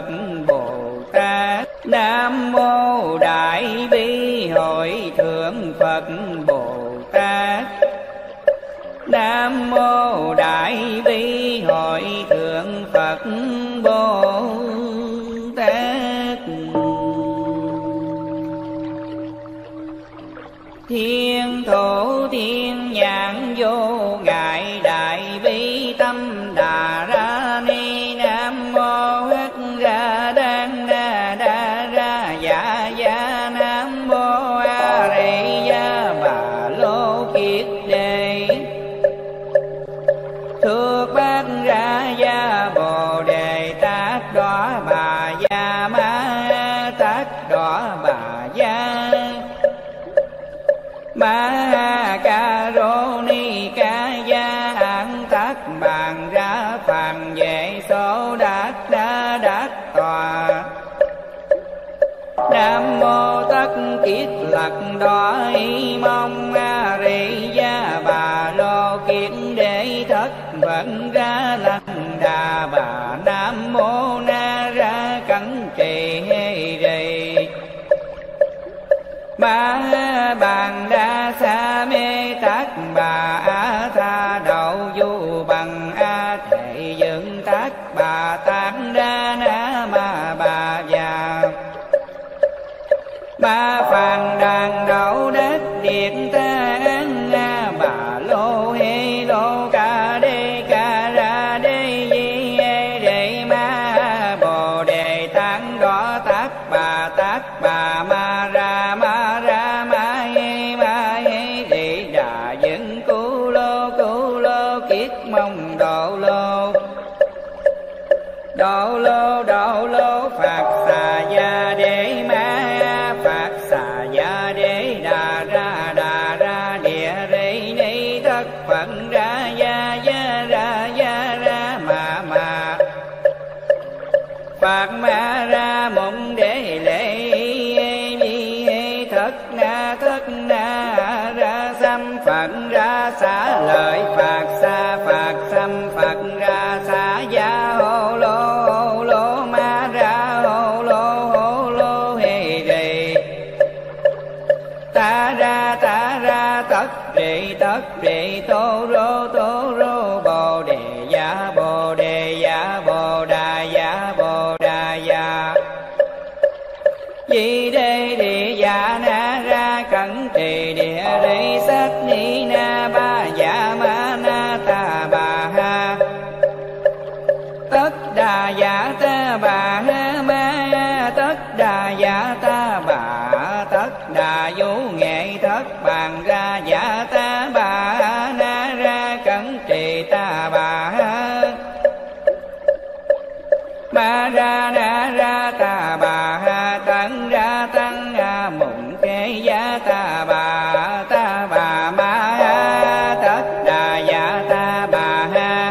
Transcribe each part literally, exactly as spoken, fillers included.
Phật Bồ Tát. Nam mô Đại Bi Hội Thượng Phật Bồ Tát. Nam mô Đại Bi Hội Thượng Phật Bồ Tát. Thiên thủ thiên nhãn vô ngại đại bi tâm đà ra ni. Nam mô hắc ra đan đa đa ra dạ dạ. Nam mô a di đà bà lô kiết đề. Thước bát ra gia bồ đề tát đỏ bà gia ma tát đỏ bà gia. Ma ca rô ni ca gia an tát bàn ra phàm vệ số đát đa đát tòa. Nam mô tất kiết lặc đỏ y mong a ri gia bà lô kiết đế thất vận ra lăng đà bà. Nam mô na ra cẩn trì hê rì. Ba bàn đa sa mê tát bà a tha đậu du bằng a thệ dựng tát bà tát đa na ma bà già. Ba phàn đàn đậu đất điện ta an a bà lô hê lô ca đê ca ra đê di hê đề ma bồ đề tán đỏ tát bà tát bà ma ra ma ra ma hê ma hê đề đà dân cú lô cú lô kiết mong độ lô. Độ lô độ lô phạt xà gia đế ma phạt xà gia đế đà ra đà ra địa rê ni thất phận ra gia gia ra gia ra ma ma. Phạt ma ra mộng đế lễ ni thất na thất na ra xăm phận ra xá lợi phạt xa phạt xăm phật ra xá gia hô lô hô lô ma ra hô lô hô lô hê rì. Ta ra ta ra tất rì tất rì tô rô tô rô bồ đề ya bồ đề ya bồ đà ya bồ đà ya. Di đê địa dạ na ra cẩn trì địa rì sát ni na ba dạ ma na ta bà ha. Tất đà dạ ta bà ha ma tất đà dạ ta bà. Tất đà vũ nghệ thất bàn ra dạ ta bà na ra cẩn trì ta bà ha. Ma ra na ra ta bà ha tấn ra tăng a mụng kế giá ta bà ta bà ma ha. Tất đà dạ ta bà ha.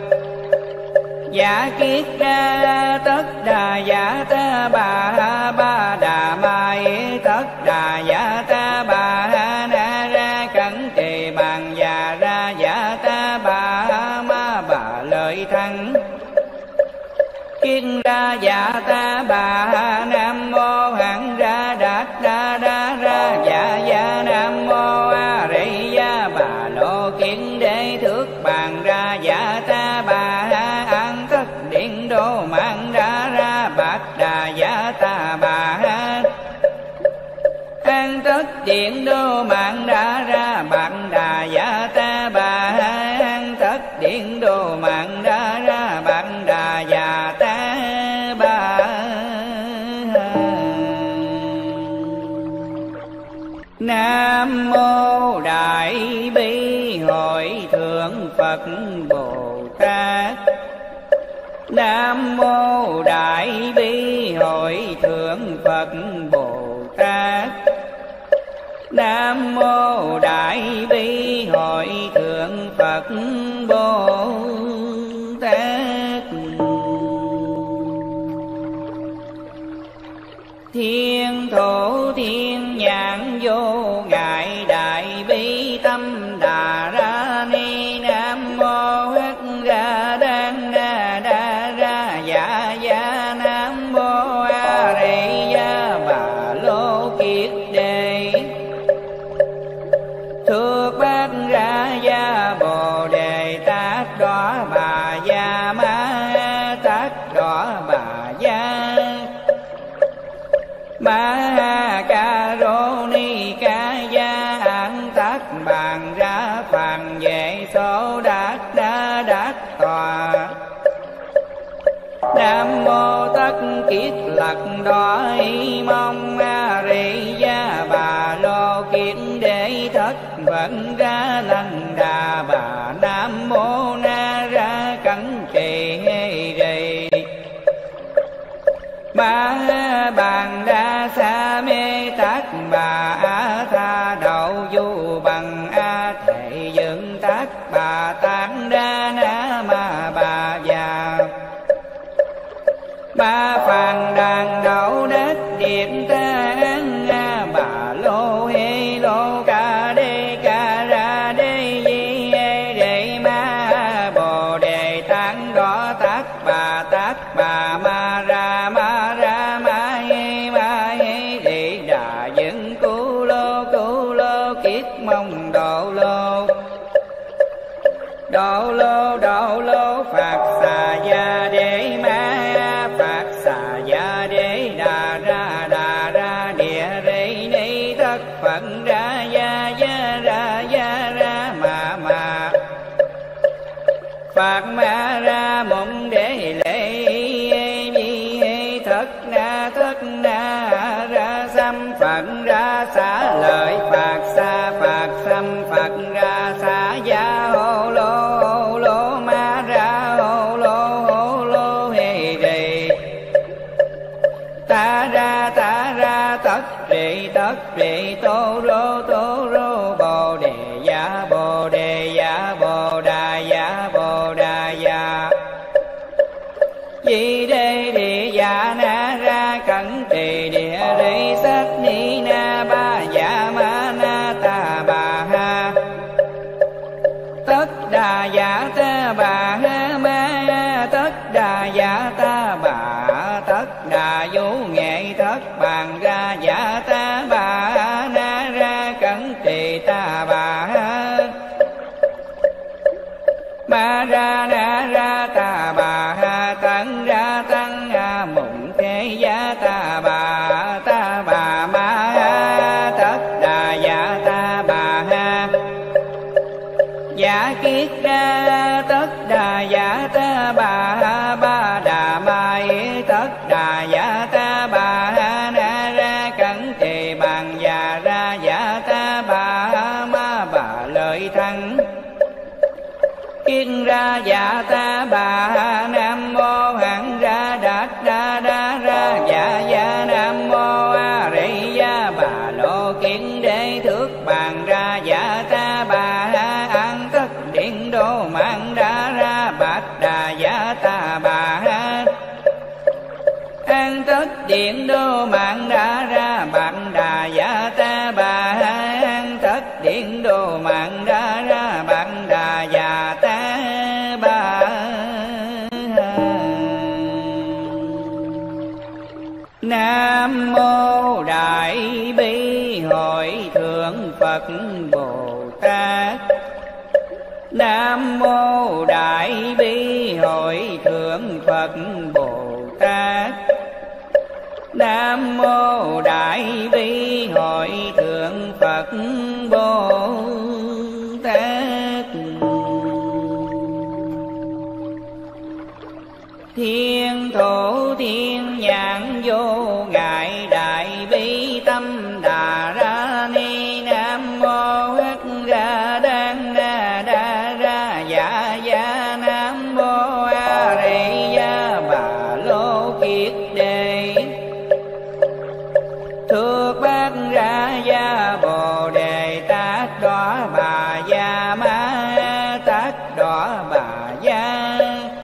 Dạ kiết ra tất đà dạ ta bà ha ba đà mai. Tất đà dạ ta bà ha na ra cẩn trì bàn già ra dạ ta bà ha ma bà lợi thắng. Kiết ra dạ ta bà ha nam mô hẳn ra đạt đa đa ra dạ dạ. Nam mô a ri gia bà lô kiết đế thước bàn ra dạ ta bà ha. An thất điện đô mạng ra ra bát đà dạ ta bà ha. An thất điện đô mạng ra ra bát đà dạ ta bà ha. An thất điện đô mạng ra ra bát đà dạ ta bà. Nam mô Đại Bi Hội Thượng Phật Bồ Tát. Nam mô Đại Bi Hội Thượng Phật Bồ Tát. Nam mô Đại Bi Hội Thượng Phật Bồ Tát. Thiên thủ thiên nhãn vô ngại đại bi tâm đà ra ni. Nam mô hắc ra đan đa đa ra dạ dạ. Nam Ma ca rô ni ca gia an tát bàn ra phàn vệ số đát đa đát tòa. Nam mô tất kiết lặc đói mong a ri gia bà lô kiết đế thất vận ra lành đà bà. Nam mô na ra cẩn trì rì ba bàn đa sa mê tát bà a tha đậu du bằng a thệ dựng tát bà tán đa na ma bà già. Ba phàn đàn đậu đất điện tán a bà lô hê lô ca đê ca ra đê di đề ma bồ đề tán đó tát bà tát bà ma ra ma ra ma hê ma hê thị đà dựng cu lô cu lô kiết mong độ lô. Độ lô độ lô phạt xà gia đế ma phạt xà gia đế đà ra đà ra địa rê ni thất phận ra gia gia ra gia ra ma ma. Phạt ma ra mộng đế lệ di hê thất na thất na ra xăm phận ra xá lợi phạt xa phạt xăm phật ra xá gia hô lô hô lô ma ra hô lô hô lô hê rì. Ta ra ta ra tất trì tất trì tô rô tô rô bồ đề ya bồ đề ya bồ đà ya bồ đà ya. Di đê địa dạ na ra cẩn trì địa rì sắc ni na ba dạ ma na ta bà ha. Tất đà dạ ta bà ha ma tất đà dạ ta bà. Tất đà vũ nghệ thất bàn ra dạ ta bà na ra cẩn trì ta bà ha. Ma ra na ra ta bà ha tăng ra tăng a mụng thế giá ta bà ta bà ma ha. Tất đà dạ ta bà ha dạ kiết ra tất đà dạ ta bà ha. Ba đà mai tất đà dạ ta bà ha na ra cẩn trì bàn già ra dạ ta bà ha. Ma bà lợi thắng kiên ra dạ ta bà ha. Nam mô hẳn ra đạt đa đa ra dạ dạ. Nam mô a ri gia bà lô kiến đế thước bàn ra dạ ta bà ha. An tất điện đô mạng đa ra bát đà dạ ta bà ha. An tất điện đô mạng đa ra bát đà dạ ta bà ha. An tất điện đô mạng đa ra bát đà dạ ta bà. Nam mô đại bi hội thượng Phật Bồ Tát. Nam mô đại bi hội thượng Phật Bồ Tát. Nam mô đại bi hội thượng Phật Bồ Tát. Thiên thổ thiên nhãn vô ngại đại bi tâm đà ra ni. Nam mô hắc ra đan na đa ra dạ dạ. Nam mô a ri gia bà lô kiết đề thuộc bát ra gia bồ đề tát đỏ bà gia ma tát đỏ bà gia.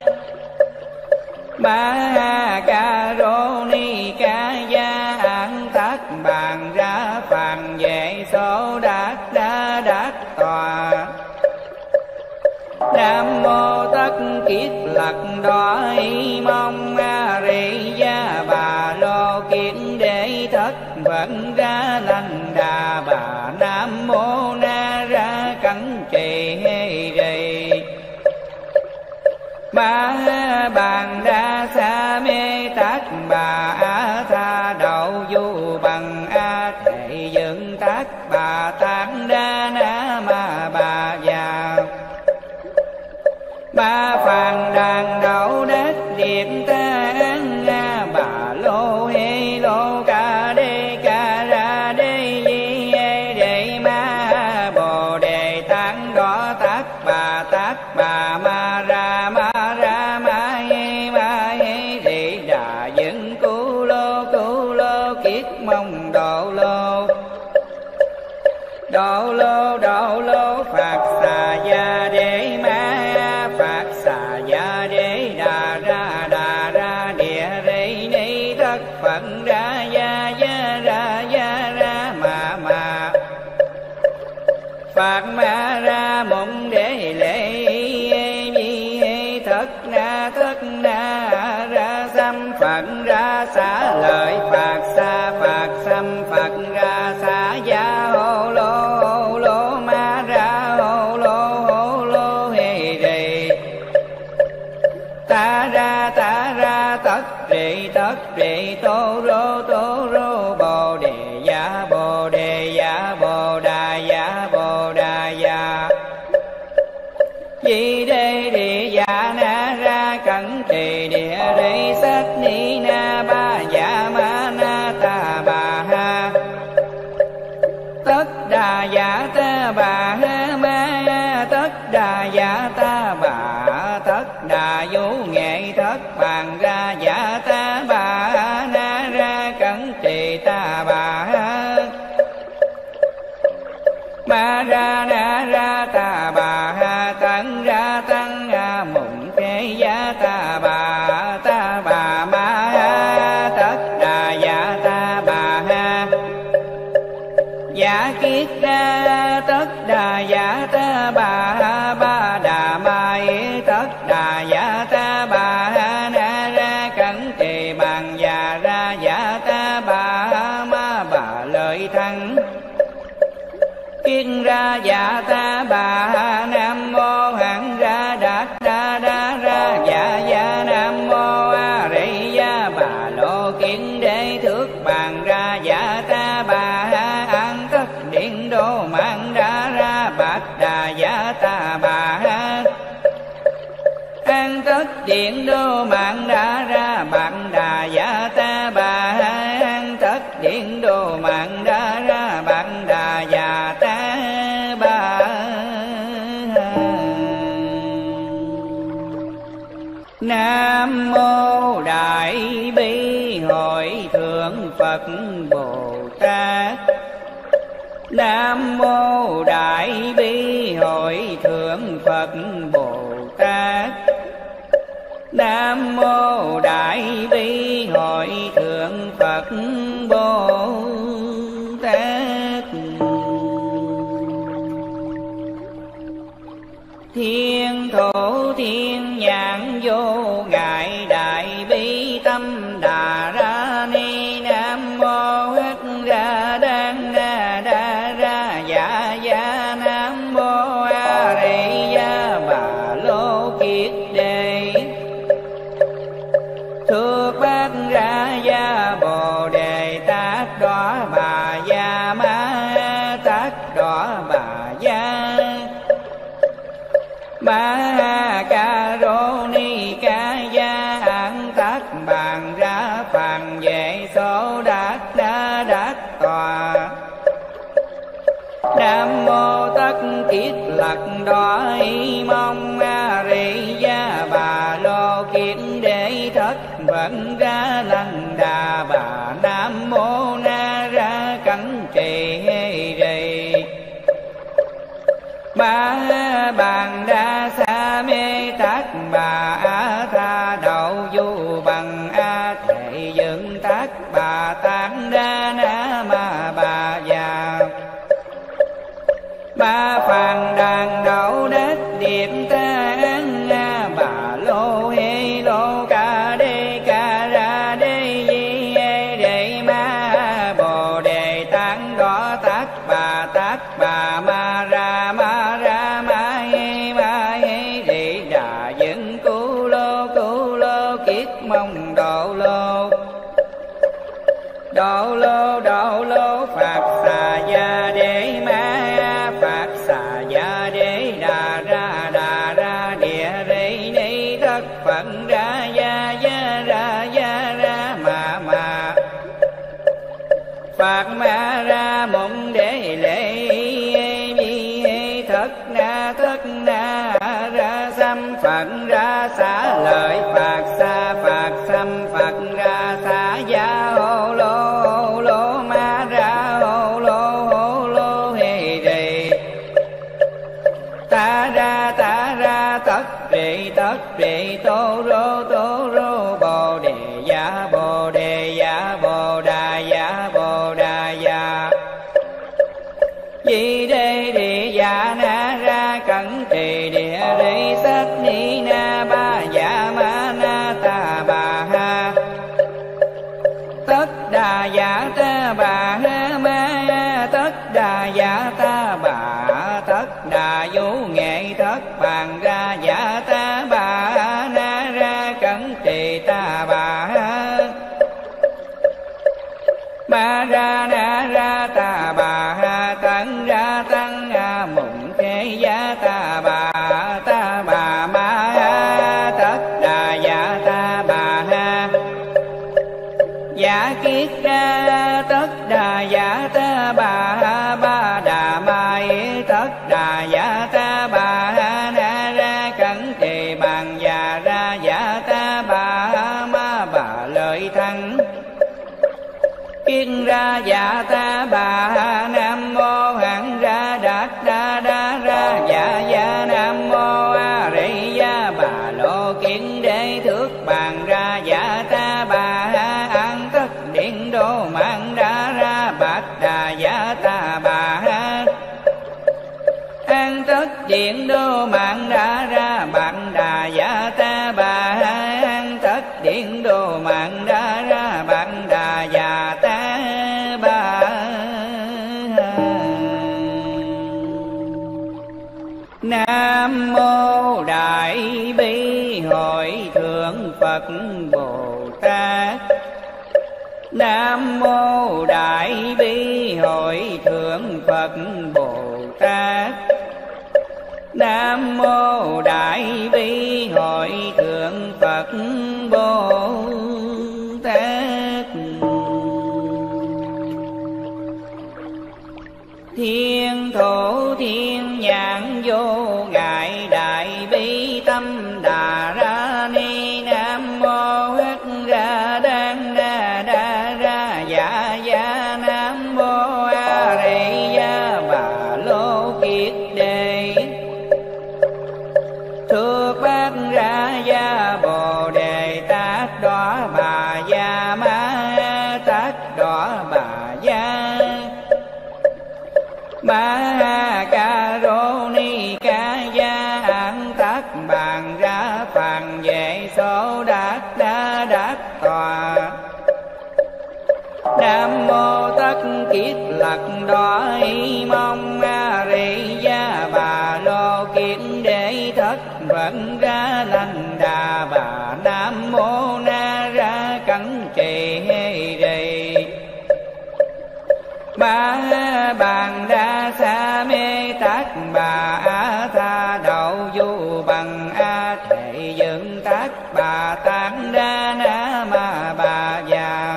Ma ca rô ni ca gia an tát bàn ra phàn vệ số đát đa đát tòa. Nam mô tất kiết lặc đói mong a ri gia bà lô kiết đế thất vận ra lành đà bà. Nam mô na ra cẩn trì rì ba bàn đa sa mê tát bà a tha đậu du kiết mong độ lô. Độ lô độ lô Phật xà gia đế ma, Phật xà gia đế đà ra đà ra địa rê ni thất Phật ra gia gia ra gia ra ma ma. Phật ma ra mộng đế lễ nhi thất na thất na ra xăm Phật ra xá lợi Phật xa Phật xăm Phật ra xá gia hô lô hô lô ma ra hô lô hô lô hê rê. Ta ra ta ra tất trì tất trì tô rô tô rô bồ đề ya bồ đề ya bồ đà ya bồ đà ya. Di đê địa dạ na ra cẩn trì địa rê sắc ni na ba dạ ma na ta bà ha. Tất đà dạ ta bà ha ma tất đà dạ ta bà. Tất đà vũ nghệ thất bàn ra dạ ta bà na ra cẩn trì ta bà ha. Ma ra na ra ta bà ha tăng ra tăng ha mụng thế giá ta bà ta bà ma ha. Tất đà dạ ta bà ha giả kiết ra tất đà dạ ta bà ha. Ba đà mai tất đà dạ ta bà ha na ra cẩn trì bàn già ra dạ ta bà ha ma bà lợi thắng. Kiên ra dạ ta bà ha nam mô hẳn ra đạt đa đa ra dạ dạ nam mô a rị gia bà lô kiến đế thước bàn ra dạ ta bà ha. An tất điện đô mạng đa ra bát đà dạ ta bà ha. An tất điện đô mạng đa ra bát đà dạ ta bà ha. An tất điện đô mạng đa ra bát đà dạ ta bà. Nam mô Đại Bi Hội Thượng Phật Bồ Tát. Nam mô Đại Bi Hội Thượng Phật Bồ Tát. Nam mô Đại Bi Hội Thượng Phật Bồ Tát. Thiên thổ thiên nhãn vô ngại đại bi tâm đà ra ni. Nam mô hắc ra đan na đa ra dạ dạ. Nam mô a rị gia bà lô kiết đề thuộc bát ra gia bồ đề tác đỏ bà gia ma tác đỏ bà gia. Ba ca rô ni ca gia an tác bàn ra phàn vệ số đát đa đát tòa. Nam mô tất kiết lặc đói mong a rị gia bà lô kiến đế thất vận ra lăng đà bà. Nam mô na ra cẩn trì hê rì. Ba bàn đa sa mê tác bà a tha đậu du bằng a thệ dựng tác bà tán đa na ma bà già. Ba phàn đàn đậu đất điện tán a bà lô hê lô ca đê ca ra đê di hê đề ma bồ đề tán đỏ tác bà tác bà ma ra ma ra ma hê ma hê đề đà dựng cứu lô cứu lô kiết mong độ lô. Độ lô độ lô Phật xà gia đế ma, Phật xà gia đế đà ra đà ra địa rê ni thất Phật ra gia gia ra gia ra ma ma. Phật ma ra mộng đế lễ nhi thất na thất na ra xăm Phật ra xá lợi Phật xa Phật xăm Phật ra xá gia hô lô hô lô dạ bồ đà dạ bồ đà dạ. Di đê địa dạ na ra cẩn trì địa rị sát ni na ba dạ ma na ta bà ha. Tất đà dạ ta bà ha ma tất đà dạ ta bà. Tất đà vũ nghệ thất bàn ra dạ ta bà na ra cẩn trì ta bà ha. Ma ra na ra ta bà ha tấn ra tăng a mụng thế giá ta bà ta bà ma ha. Tất đà dạ ta bà ha. Dạ kiết ra tất đà dạ ta bà ha ba đà mai. Tất đà dạ ta bà ha na ra cẩn trì bàn già ra dạ ta bà ha ma bà lợi thắng. Kiên ra dạ ta bà ha nam mô hẳn ra đạt đa đa ra dạ dạ nam mô a rị gia bà lô kiến đế thước bàn ra dạ ta bà ha an tất điện đô mạng đa ra bát đà dạ ta bà ha. An tất điện đô mạng đa ra bát đà dạ ta bà ha. An tất điện đô mạng đa ra bát đà dạ ta bà. Nam mô Đại Bi Hội Thượng Phật Bồ Tát. Nam mô Đại Bi Hội Thượng Phật Bồ Tát. Nam mô Đại Bi Hội Thượng Phật Bồ Tát. Thiên thổ thiên nhãn vô ngại đại bi tâm đà ra ni. Nam mô hắc ra đan đa đa ra dạ dạ. Nam mô a rị gia bà lô kiết đề thuộc bát ra gia bồ đề tát đỏ bà gia ma tát đỏ bà gia. Ma ca rô ni ca gia an tát bàn ra phàn vệ số đát đa đát tòa. Nam mô tất kiết lặc đói mong a rị gia bà lô kiến đế thất vận ra lành đà bà. Nam mô na ra cẩn trì hê rì ba bàn đa sa mê tát bà a tha đậu du bằng a thệ dựng tát bà tán đa na ma bà già.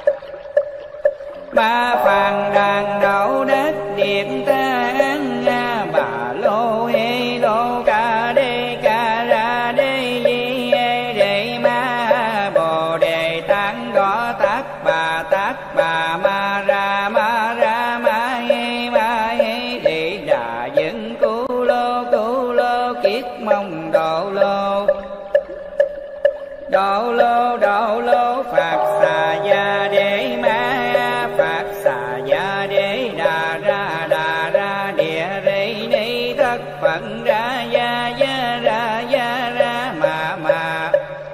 Ba phàn đàn đậu đất điện tán a bà lô hê lô ca đê ca ra đê di hê đề ma bồ đề tán đỏ tát bà tát bà ma ra ma ra ma hê ma hê đề đà dẫn cứu lô cứu lô kiết mong độ lô. Độ lô độ lô phạt xà gia đế ma. Phạt xà gia đế đà ra đà ra địa rị ni thất phận ra gia gia ra gia ra ma ma.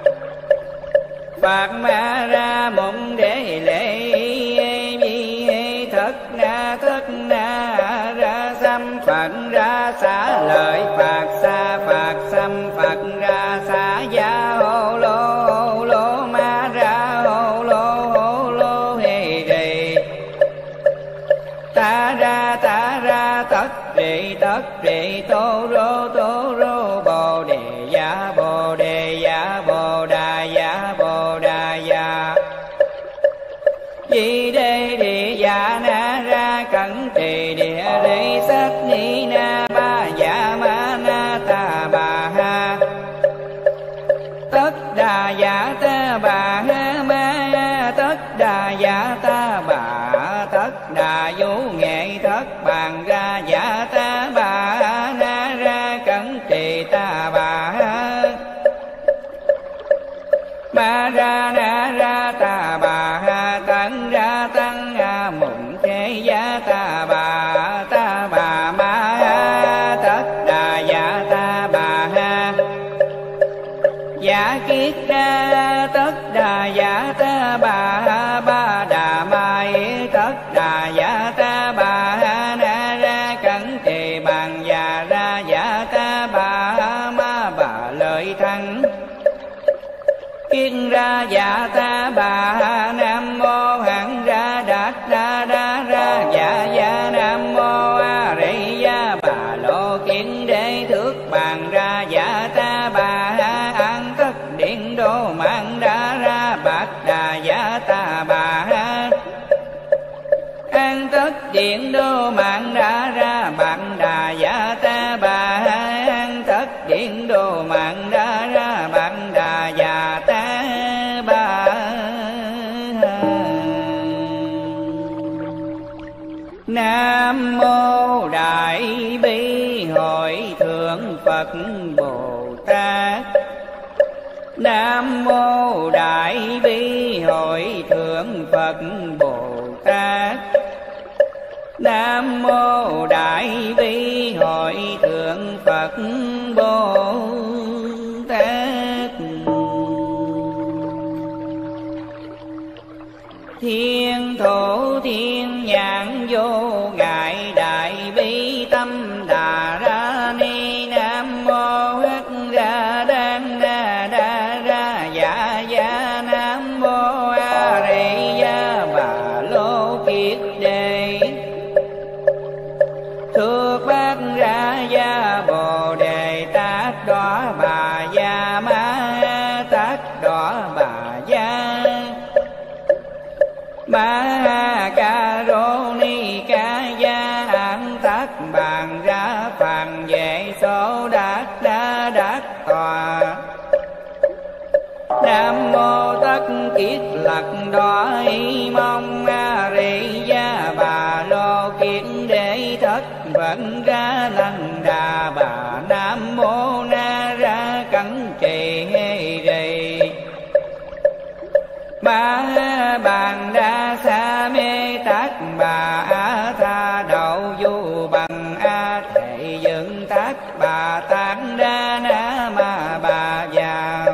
Phạt ma ra mộng đế lễ vi thất na thất na ra xăm phận ra xá lợi phạt xa phạt xăm phật ra xá gia hô lô hô lô ma ra hô lô hô lô hê rì. Ta ra ta ra tất rị tất rị tô rô tô rô bồ đề dạ bồ đề dạ bồ đà dạ bồ đà dạ. Di đê địa dạ na ra cẩn trì địa rị sát ni na ba dạ ma na ta bà ha. Tất đà dạ ta bà ha ma tất đà dạ ta bà. Tất đà vũ nghệ thất bàn ra dạ ta bà na ra cẩn trì ta bà ha. Ma ra na ra ta bà ha. đát đa đa ra dạ dạ nam mô a ri ya bà lô kiến đế thước bàn ra dạ ta bà ha an tất điện đô mạng đa ra bát đà dạ ta bà ha an tất điện đô mạng đa ra bát đà dạ ta bà ha an tất điện đô mạng đa ra bát đà dạ ta bà. Nam mô Đại Bi Hội Thượng Phật Bồ Tát. Nam mô Đại Bi Hội Thượng Phật Bồ Tát. Nam mô Đại Bi Hội Thượng Phật Bồ Tát. Thiên thổ thiên nhãn vô ngại đại bi tâm đà ra ni. Nam mô hắc ra đan đa đa ra dạ dạ nam mô a ri ya bà lô kiết đề thước bát ra ya bồ đề tát đỏ bà ya ma tát đỏ bà ya ma ca rô ni ca ya an tát bàn ra phàn vệ số đát đa đát tòa. Nam mô tất kiết lặc đói mong a ri ya bà lô kiến đế thất vận ra lăng đà bà. Nam mô na ra cẩn trì hê rì ba bàn đa sa mê tát bà a tha đậu du bằng a thệ dựng tát bà tát đa na ma bà già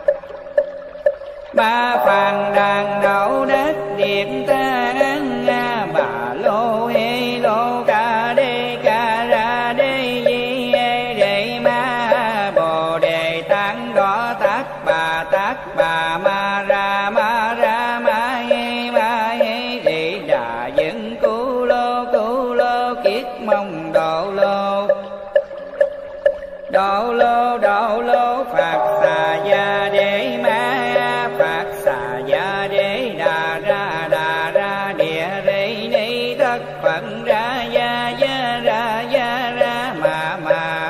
ba phàn đàn đậu đất điện ta an a bà lô hê lô ca đê ca ra đê di hê đề ma bồ đề tán đỏ tát bà tát bà ma ra ma ra ma hê ma hê đề đà dựng cu lô cu lô kiết mong độ lô độ lô độ lô phạt xà gia đế ma phạt xà gia đế đà ra đà ra địa rê ni tất phận ra gia gia ra gia ra ma ma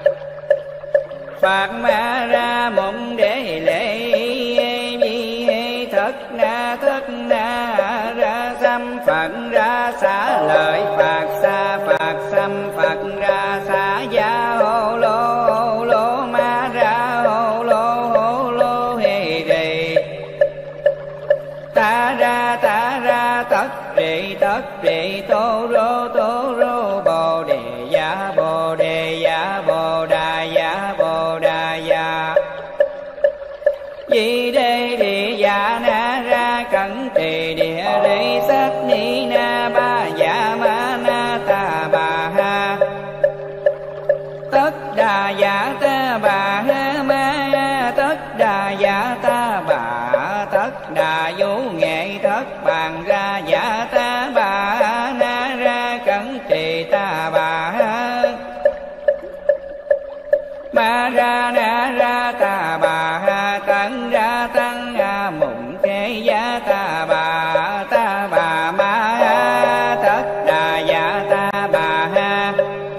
phạt ma ra mộng đế lễ vi hê thất na thất na ra xăm phận ra xá lợi phạt xa phạt xăm phật ra xá gia hô lô hô lô ma ra hô lô hô lô hê đề ta ra ta ra tất trì tất trì tô rô tô rô bồ đề ya bồ đề ya bồ đà ya bồ đà ya di đê địa ya na ra cẩn trì địa đê sắc ni na ba ya ma na ta bà ha tất đà ya ta bà ha ma tất đà ya ta bà tất đà vũ nghệ thất bàn ra ya ta bà na ra cẩn trì ta bà ha ma ra na ra ta bà ha tăng ra tăng a mụng thế ya ta bà ta bà ma ha tất đà ya ta bà ha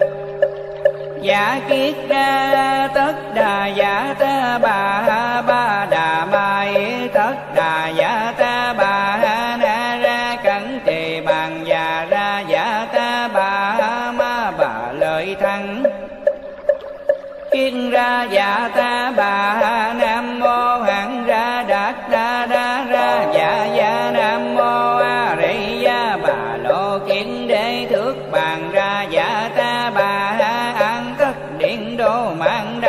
ya kiết ra tất đà ya ta bà ha ba đà mai tất đà ya ta bà ha na ra cẩn trì bàn già ra ya ta bà ha ma bà lợi thắng kiên ra dạ ta bà ha nam mô hẳn ra đát đa đa ra dạ dạ nam mô a ri ya bà lô kiến đế thước bàn ra dạ ta bà ha an tất điện đô mạng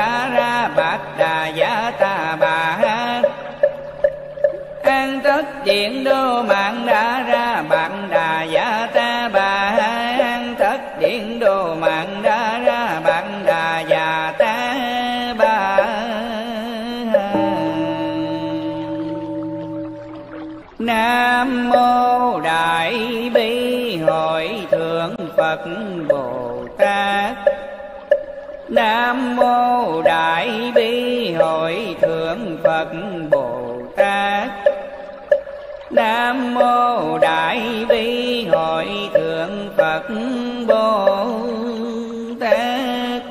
Đại Bi Hội Thượng Phật Bồ Tát. Nam mô Đại Bi Hội Thượng Phật Bồ Tát. Nam mô Đại Bi Hội Thượng Phật Bồ Tát.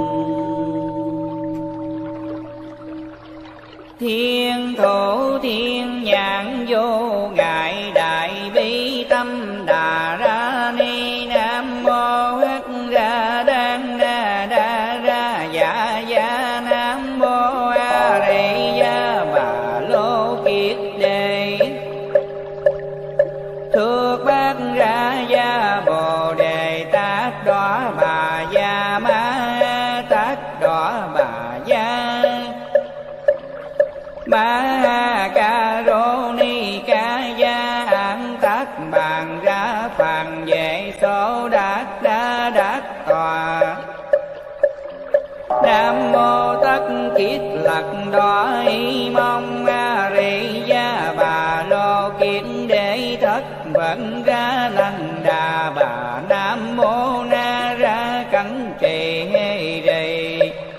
Thiên thủ thiên nhãn vô ngại đại bi tâm đà ra ni. Nam mô hắc ra đan na đa ra dạ dạ. Nam mô a di đà bà lô kiết đề. Thuộc bát ra gia bồ đề tát đọa bà gia ma tát đọa bà gia. Ma ca rô ni ca gia an tát bàn ra phàn vệ số đát đa đát tòa. Nam mô tất kiết lặc đọa y mong a ri gia bà lô kiết đế thất vận ra nanda đà bà. Nam mô na ra cẩn trì hê rì.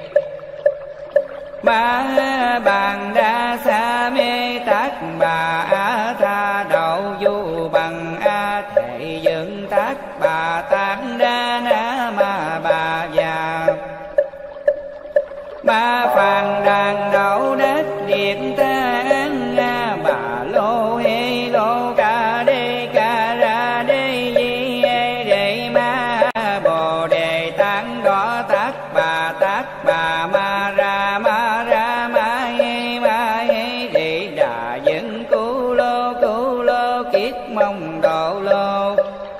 Ba bàn đa sa mê tát bà a tha đậu du bằng a thệ dựng tát bà tát đa na ma bà già. Ba phàn đàn đậu đất điện tán a bà lô hê lô ca đê ca ra đê di hê đề ma bồ đề tán đỏ tát bà tát bà ma ra ma ra ma hê ma hê đề đà dẫn cứu lô cứu lô kiết mong độ lô.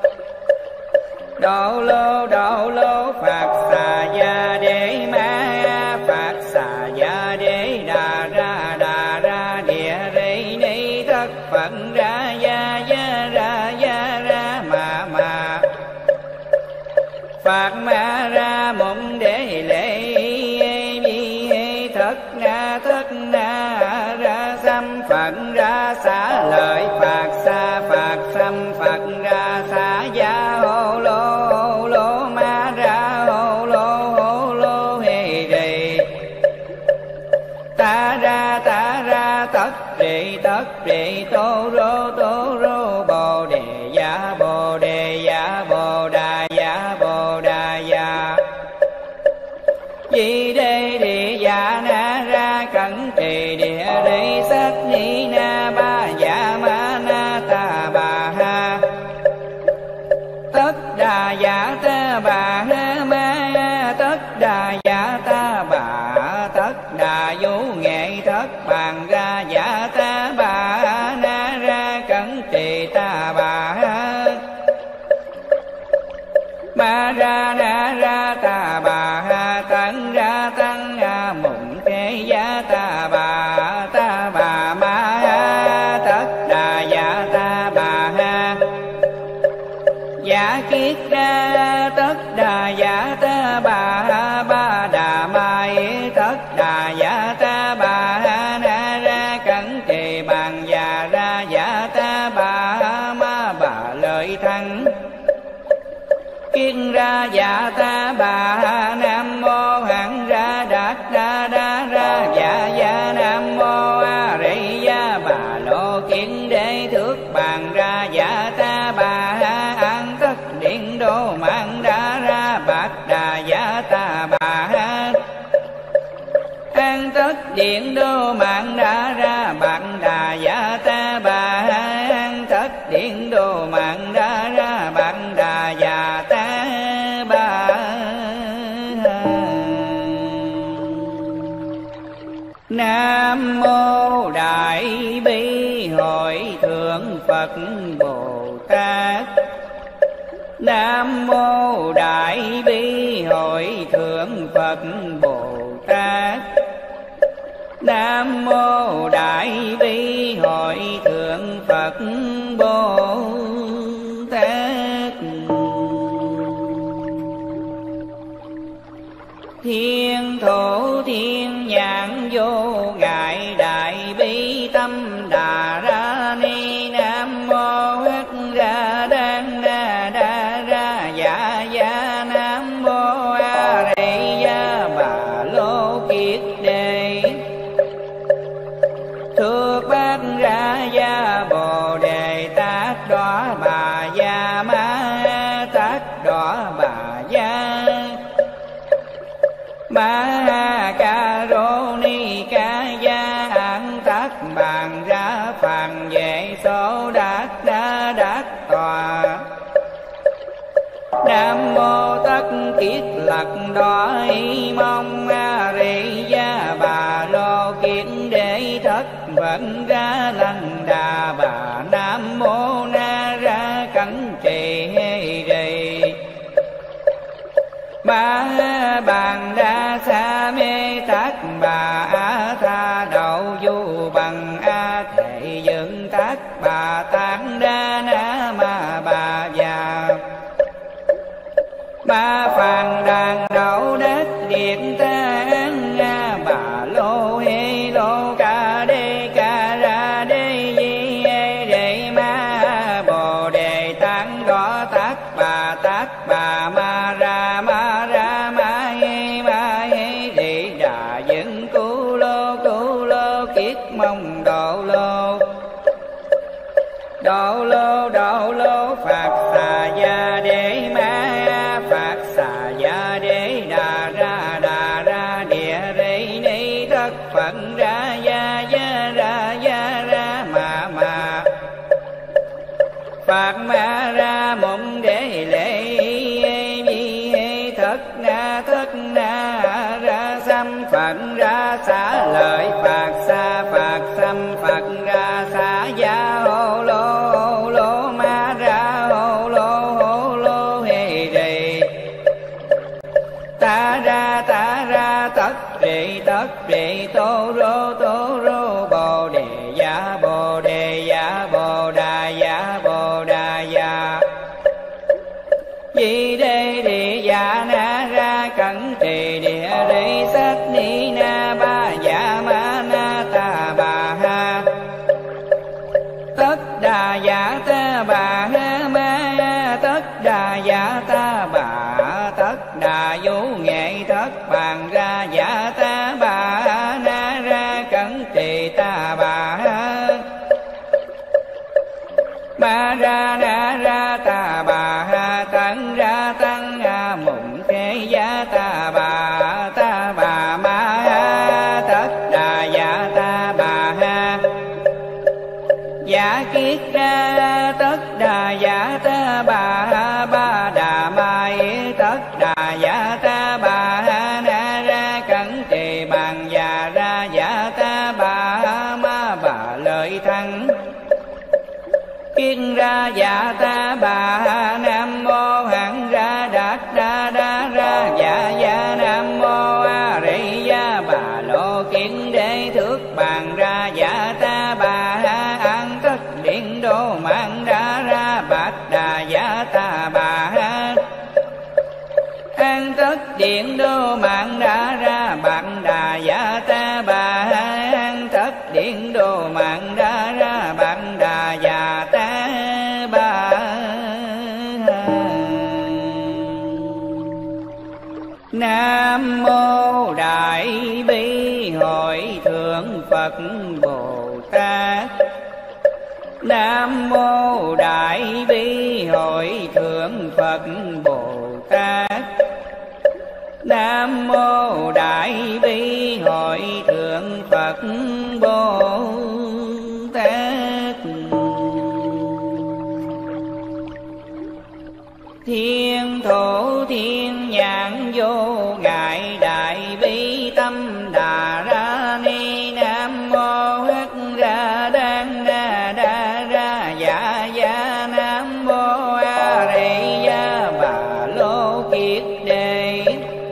Độ lô độ lô phạt xà gia đế ma phạt xà gia đế đà ra đà ra địa rê ni thất phận ra gia gia ra gia ra ma ma. Phạt ma ra mộng đế lễ vi hê thất na thất na ra xăm phận ra xá lợi phạt xa phạt xăm phật ra xá gia hô lô hô lô ma ra hô lô hô lô hê đề. Ta ra ta ra tất trì tất trì tô rô tô rô bồ đề ya bồ đề ya bồ đà ya bồ đà ya. Di đê địa dạ na ra cẩn trì địa đi sắc ni na ba dạ ma na ta bà ha. Tất đà dạ ta bà ha ma tất đà dạ ta bà. Tất đà vũ nghệ thất bàn ra dạ ta bà na ra cẩn trì ta bà ha. Ma ra na ra ta bà ha tăng ra tăng a mụng thế giá ta bà ta bà ma ha. Tất đà dạ ta bà ha. Dạ kiết ra tất đà dạ ta bà ha ba đà mai. Tất đà dạ ta bà ha na ra cẩn trì bàn già ra dạ ta bà ha ma bà lợi thắng. Kiên ra dạ ta bà ha nam mô hẳn ra đạt đa đa ra dạ dạ. Nam mô a ri gia bà lô kiến đế thước bàn ra dạ ta bà ha. An tất điện đô mạng đa ra bát đà dạ ta bà ha. An tất điện đô mạng đa ra bát đà dạ ta bà ha. An tất điện đô mạng đa ra bát đà dạ ta bà. Nam mô Đại Bi Hội Thượng Phật Bồ Tát. Nam mô Đại Bi Hội Thượng Phật Bồ Tát. Nam mô Đại Bi Hội Thượng Phật Bồ Tát. Thiên thủ thiên nhãn vô ngại đại bi tâm đà ra ni. Nam mô hắc bà gia ma tát đỏ bà gia ba ca rô ni ca gia an tát bàn ra phàn vệ số đát đa đát tòa. Nam mô tất kiết lặc đói mong a ri gia bà lô kiến đế thất vận ra lăng đà bà. Nam mô na ra cẩn trì hê rì ba bàn đa sa mê tát bà a tha đậu du bằng a thệ dựng tát bà tán đa na ma bà già ba phàn đàn đậu đất điện tán a bà lô hê lô ca đê ca ra đê di hê đề ma bồ đề tán đỏ tát bà tát bà ma ra ma ra ma hê ma hê đi đà dựng cứu lô cứu lô kiết mong độ lô độ lô độ lô phạt xà gia đế ma phạt xà gia đế đà ra đà ra địa rê ni thất phận ra gia gia ra gia ra ma ma phạt ma ra mộng đế lễ vi hê thất na thất na ra xăm phận ra xá lợi phạt xa phạt xăm phật ra xá gia hô lô hô lô ma ra hô lô hô lô hê rì ta ra ta ra tất rì tất rì tô rô tô rô bồ đề ya bồ đề ya bồ đà ya bồ đà ya di đê địa ya na ra cẩn trì địa rì sát ni na ba ya ma na ta bà ha tất đà ya ta bà ha ma tất đà ya ta bà tất đà vũ nghệ thất bàn ra ya ta bà na ra cẩn trì ta bà ha ma ra na ra ta bà ha tấn ra tăng a mụng thế giá ta bà ta bà ma ha tất đà ya ta bà ha giả kiết ra tất đà ya ta bà ha ba đà mai tất đà ya ta bà ha na ra cẩn trì bàn già ra ya ta bà ha ma bà lợi thắng kiên ra dạ ta bà nam mô hẳn ra đạt đa đa ra dạ dạ nam mô a ri gia bà lô kiến đế thước bàn ra dạ ta bà an tất điện đô mạng đa ra bát đà dạ ta bà an tất điện đô mạng đa ra bát đà dạ ta bà an tất điện đô mạng đa ra bát đà dạ ta bà. Nam mô Đại Bi Hội Thượng Phật Bồ Tát. Nam mô Đại Bi Hội Thượng Phật Bồ Tát. Nam mô Đại Bi Hội Thượng Phật Bồ Tát. Thiên thổ thiên nhãn vô ngại đại bi tâm đà ra ni. Nam mô hắc ra đan na đa ra dạ dạ. Nam mô a ri gia bà lô kiết đề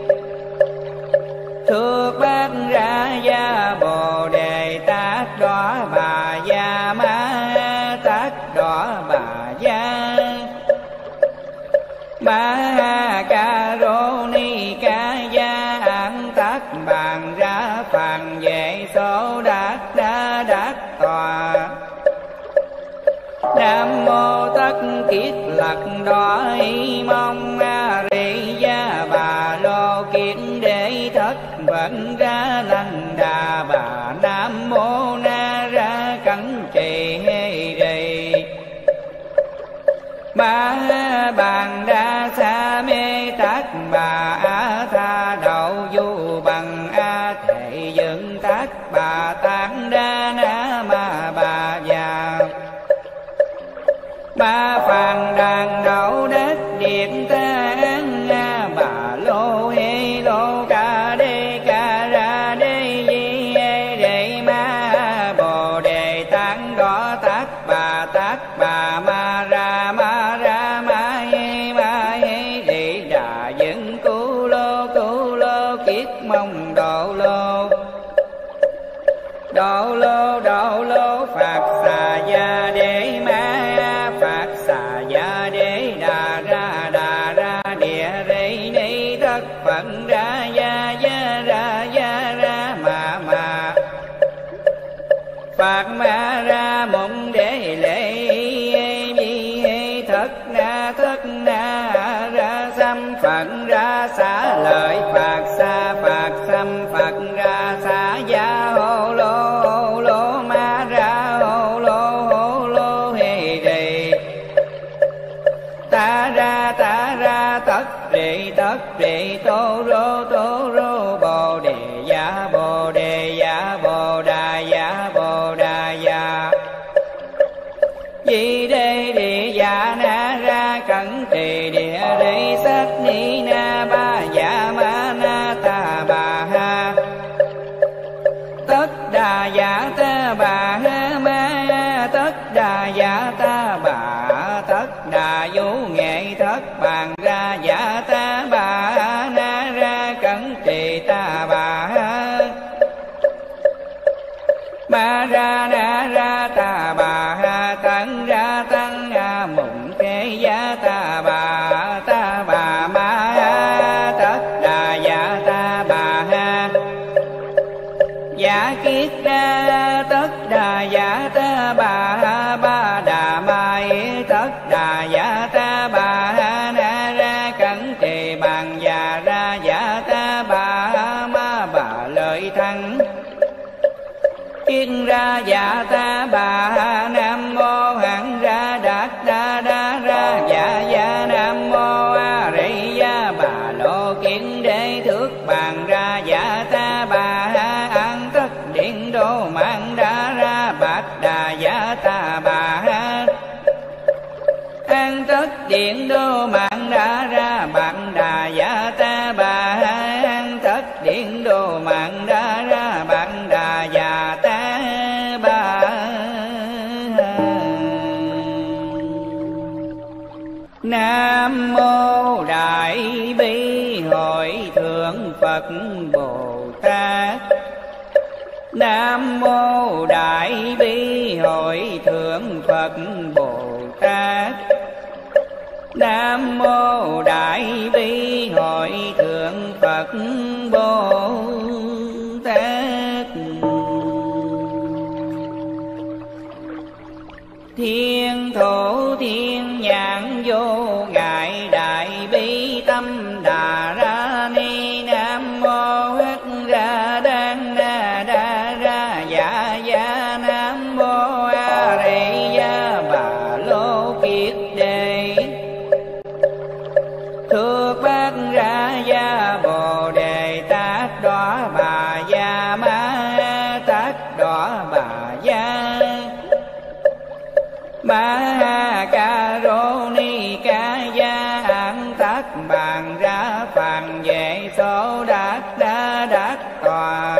thước bát ra gia bồ đề tát đỏ bà gia ma tát đỏ bà gia ba ca rô ni ca gia an tát bàn ra phàn vệ số đát đa đát tòa. Nam mô tất kiết lặc đói mong a ri gia bà lô kiến đế thất vận ra lăng đà bà. Nam mô na ra cẩn trì hê rì ma bàn đa sa mê tác bà a tha đậu du bằng a thệ dựng tác bà tán đa na ma bà già ba phàn đàn đậu đất điện tán nga bà lô hê lô ca đê ca ra đê di đề ma bồ đề tán đỏ tác bà tác bà ma ra ma ra ma hê ma hê thị đà dựng cứu lô cứu lô kiết mong độ lô độ lô độ lô phạt xà gia đế ma phạt xà gia đế đà ra đà ra địa rê ni thất phận ra gia gia ra gia ra ma ma phạt ma ra mộng đế lệ vi thất na thất na ra xăm phận ra xá lợi phạt xa phạt xăm phật ra xá gia hô lô hô lô ma ra hô lô hô lô hê đề ta ra ta ra tất rị tất rị tô rô tô rô bồ đề ya bồ đề ya bồ đà ya bồ đà ya di đê địa dạ na ra cẩn trì địa đế sát ni na ba dạ ma na ta bà ha tất đà dạ ta bà ha ma tất đà dạ ta bà tất đà vũ nghệ thất bàn ra dạ ta bà na ra cẩn trì ta bà ha ma ra na ra ta bà ha tăng ra tăng ra mộng kế giá ta bà ta bà ma ha tất đà dạ ta bà ha dạ kiết ra tất đà dạ ta bà ha ba đà mai tất đà dạ ta bà ha na ra cẩn trì bàn già ra dạ ta bà ha ma bà lợi thắng kiên ra dạ ta bà ha nam mô hẳn ra đạt đa đa ra dạ dạ nam mô a rị gia bà lô kiến đế thước bàn ra dạ ta bà ha an tất điện đô mạng đa ra bát đà dạ ta bà ha an tất điện đô mạng đa ra bát đà dạ ta bà ha an tất điện đô mạng đa ra bát đà dạ ta bà Nam mô Đại Bi Hội Thượng Phật Bồ Tát. Nam mô Đại Bi Hội Thượng Phật Bồ Tát. Nam mô Đại Bi Hội Thượng Phật Bồ Tát. Thiên thổ thiên nhãn vô ngại đại bi tâm đà ra ni. Nam mô hắc ra đan na đa ra dạ dạ. Nam mô a rê gia bà lô kiết đề. Thước bát ra gia bồ đề tát đọa bà gia ma tát đọa bà gia. Ma ha ca rô ni ca gia an tác bàn ra phàn vệ số đát đa đát tòa.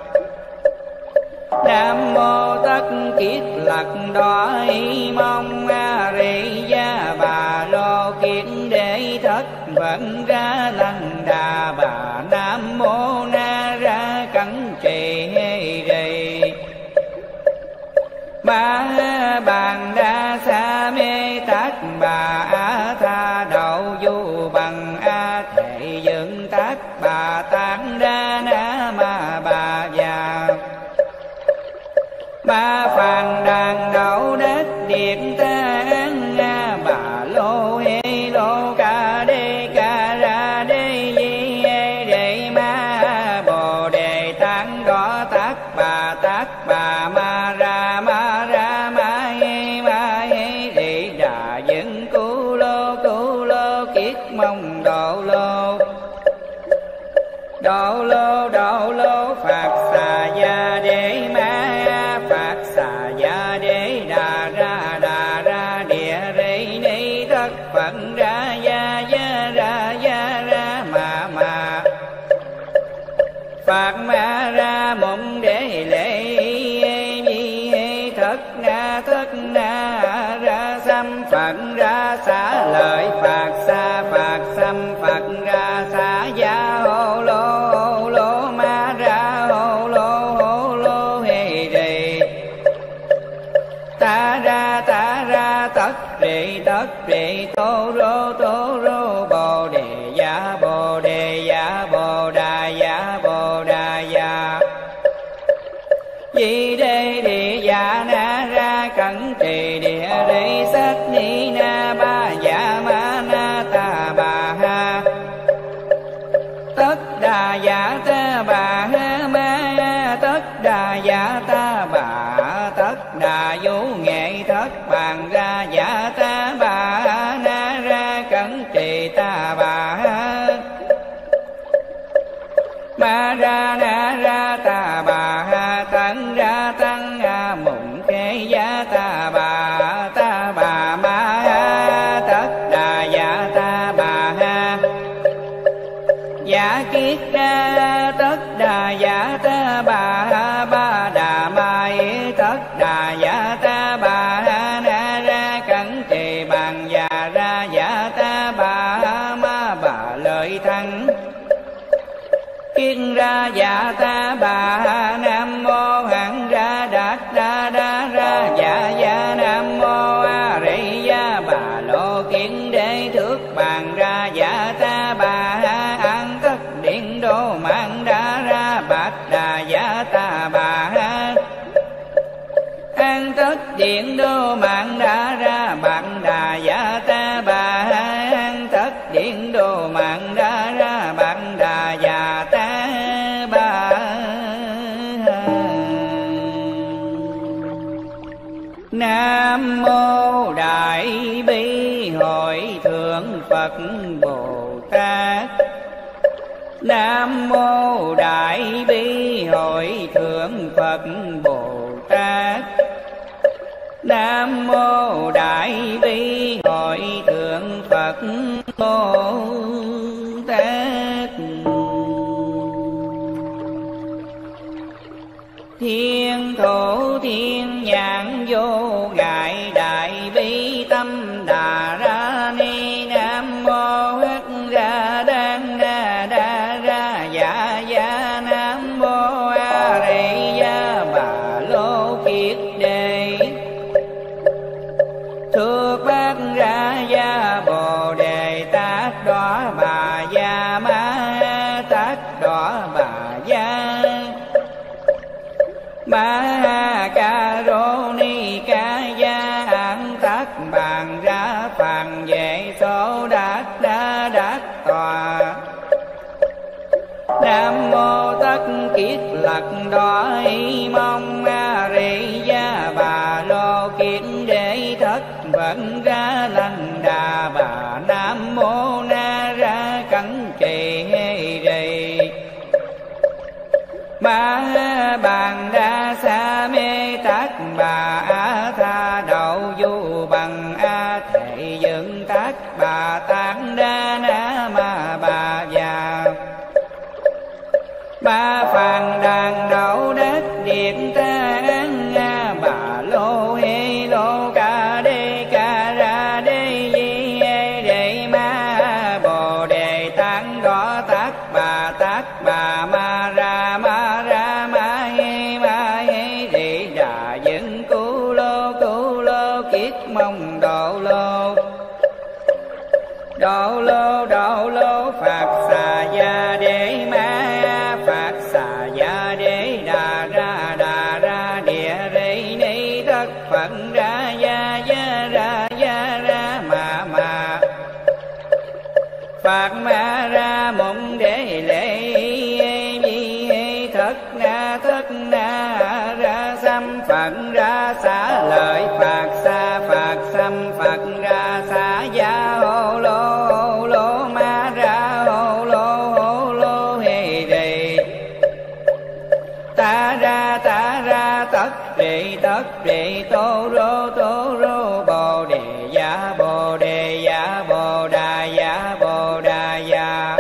Nam mô tất kiết lặc đói mong a rê gia bà lô kiết đế thất vận ra lăng đà bà. Nam mô na ra cẩn trì hê rì. Ba bàn đa sa mê tác bà a tha đậu du bằng a thệ dựng tác bà tán đa na ma bà già. Ba phàn đàn đậu đất điện tán nga bà lô hê lô ca đê ca ra đê di đề ma bồ đề tán đỏ tác bà tác bà ma ra ma ra ma hê ma hê thị đà dựng cứu kiết mong độ lô. Độ lô độ lô Phật xà gia đế ma, Phật xà gia đế đà ra đà ra địa rê ni thất Phật ra gia gia ra gia ra ma ma. Phật ma ra mộng đế lễ nhi thất na thất na ra xăm Phật ra xá lợi Phật xa Phật xăm Phật ra xá gia hô lô hô lô ma ra hô lô hô lô hê rê. Ta ra ta ra tất rê tất rê tô rô tô rô bồ đề ya bồ đề ya bồ đà ya bồ đà ya. Di đê địa dạ na ra cẩn trì địa rê sắc ni na ba dạ ma na ta bà ha. Tất đà dạ ta bà ha ma tất đà dạ ta bà. Tất đà vũ nghệ thất bàn ra dạ ta bà na ra cẩn trì ta bà ha. Ma ra na ra ta bà ha tăng ra tăng a mộng kế giá ta bà ta bà ma ha. Tất đà dạ ta bà ha. Dạ kiết ra tất đà dạ ta bà ha ba đà mai. Tất đà dạ ta bà ha na ra cẩn trì bàn già ra dạ ta bà ha ma bà lợi thắng. Kiên ra dạ ta bà ha nam mô hằng ra đạt đa đa ra dạ dạ nam mô a rê gia bà lô kiến đế thước bàn ra dạ ta bà ha an tất điện đô mạng đa ra bát đà dạ ta bà ha. An tất điện đô mạng đa ra bát đà dạ ta bà ha. An tất điện đô mạng đa ra bát đà dạ ta bà. Nam mô Đại Bi Hội Thượng Phật Bồ Tát. Nam mô Đại Bi Hội Thượng Phật Bồ Tát. Nam mô Đại Bi Hội Thượng Phật Bồ Tát. Thiên thổ thiên nhãn vô ngại đại bi tâm đà ra ni. Nam mô hắc ra đan đa đa ra dạ dạ. Nam mô a rê gia bà lô kiết đề thước bát ra gia bồ đề tát đọa bà gia ma tát đọa bà gia. Ma ca rô ni ca gia an tát bàn ra phàn vệ số đát đa đát tòa. Nam mô tất kiết lặc đói mong a rê gia bà lô kiến đế thất vận ra lành đà bà. Nam mô na ra cẩn trì hê rê. Ba bàn đa sa mê tát bà a tha đậu du bằng a thệ dựng tát bà tán đa na ma bà già. Ba phàn đàn đậu đất điện tán a bà lô hê lô ca đê ca ra đê di hê đề ma bồ đề tán đỏ tát bà tát bà ma ra ma ra ma hê ma hê thị đà dựng cứu lô cứu lô kiết mong độ lô. Độ lô độ lô Phật xà gia đế ma. Phật xà gia đế đà ra đà ra địa rê ni thất Phật ra gia gia ra gia ra ma ma. Phật ma ra mộng đế lễ nhi thất na thất na ra xăm Phật ra xá lợi Phật xa Phật xăm Phật ra xá gia hô lô hô lô bồ đề ya bồ đà ya bồ đà ya.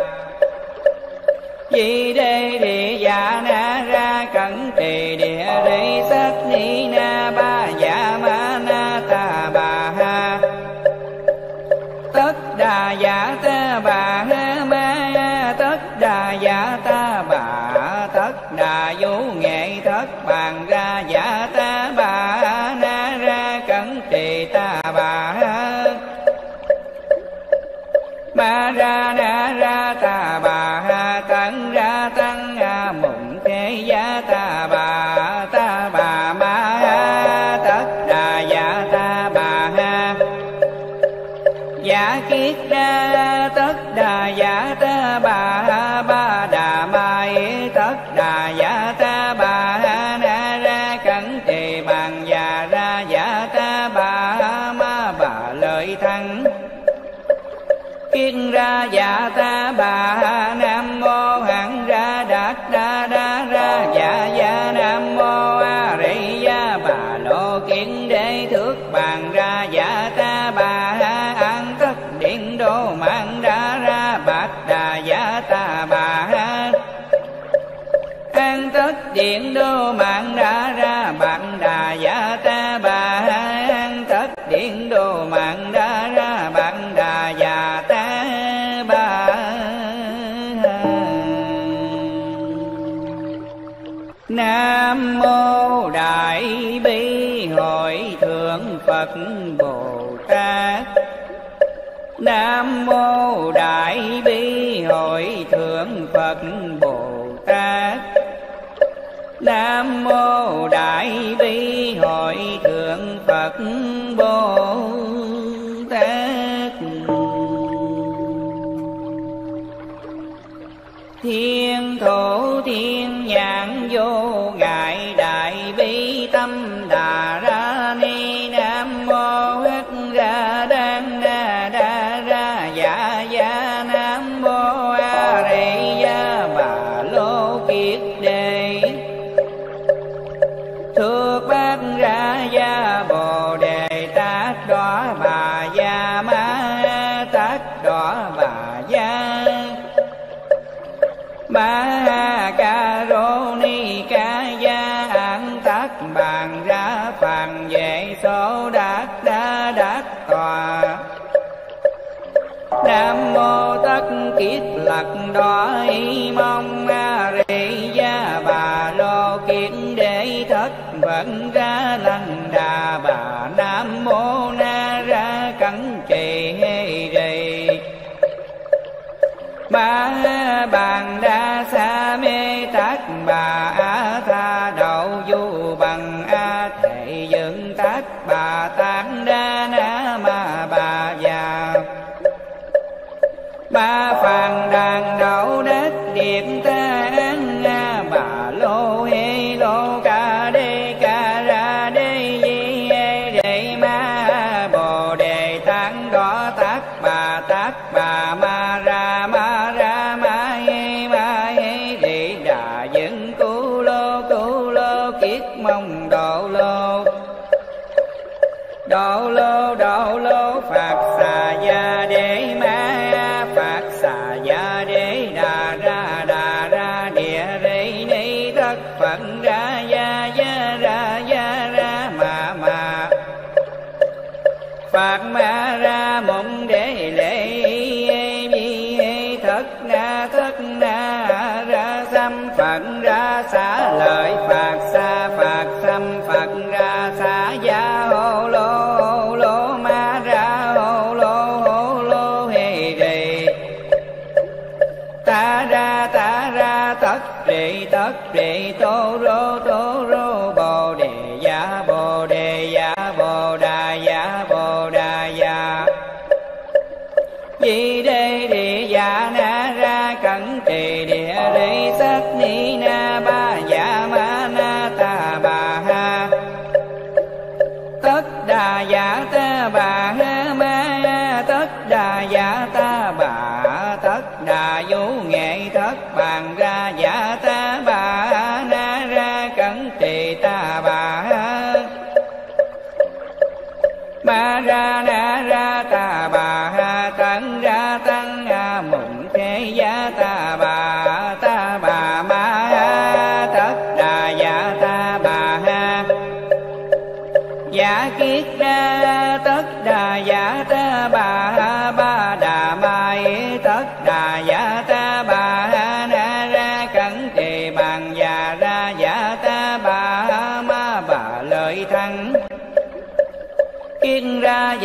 Di đê địa dạ na ra cẩn trì địa rê sắc ni na ba dạ ma na ta bà ha. Tất đà dạ ta bà ha ma tất đà dạ ta bà. Tất đà vũ nghệ thất bàn ra dạ ta bà na ra cẩn trì ta bà ha. Ma ra na ra ta bà ha tấn ra tăng a mụng thế giá ta bà ta bà ma ha. Tất đà dạ ta bà ha. Dạ kiết ra tất đà dạ ta bà ha ba đà mai. Tất đà dạ ta bà ha na ra cẩn trì bàn già ra dạ ta bà ha ma bà lợi thắng. Kiên ra dạ ta bà nam mô hằng ra đạt đa đa ra dạ dạ nam mô a rị gia bà lô kiến đế thước bàn ra dạ ta bà an tất điện đô mạng đa ra bát đà dạ ta bà an tất điện đô mạng đa ra bát đà dạ ta bà an tất điện đô mạng đa ra bát đà dạ ta. Nam mô Đại Bi Hội Thượng Phật Bồ Tát. Nam mô Đại Bi Hội Thượng Phật Bồ Tát. Nam mô Đại Bi Hội Thượng Phật Bồ Tát. Thiên thổ thiên nhãn vô ngại đại bi tâm đà ra ni. Nam mô hắc ra đan na đa ra dạ dạ. Nam mô a rê gia bà lô kiết đề thuộc bát ra gia bồ đề tát đọa bà gia ma tát đọa bà gia. Ma ca rô ni ca gia an tác bàn ra phàn vệ số đát đa đát tòa. Nam mô tất kiết lặc đói mong a rị gia bà lô kiến đế thất vận ra lăng đà bà. Nam mô na ra cẩn trì hê rì ba bàn đa sa mê tác bà a tha đậu du bằng a thệ dựng tác bà tán đa na ma bà già. Ba phàn đàn đậu đất điện tán a bà lô hê lô ca đê ca ra đê di hê đệ ma bồ đề tán đỏ tác bà tác bà ma ra ma ra ma hê ma hê đệ đà dựng cứu lô cứu lô kiết mong độ lô độ lô độ lô phạt xà gia đế ma phạt xà gia đế đà ra đà ra địa rê ni thất phận ra gia gia ra gia ra ma ma phạt ma ra mộng đế lễ vi thất na thất na ra xăm phận ra xá lợi phạt xa phạt xăm phật ra xá gia hô lô hô lô ma ra hô lô hô lô hê rì ta ra ta ra tất trì tất trì tô rô tô rô bồ đề ya bồ đề ya bồ đà ya bồ đà ya. Di đê địa dạ na ra cẩn trì địa rê sắc ni na ba dạ ma na ta bà ha. Tất đà dạ ta bà ha ma tất đà dạ ta bà. Tất đà vũ nghệ thất bàn ra dạ ta bà na ra cẩn trì ta bà. Ma ra na ra ta bà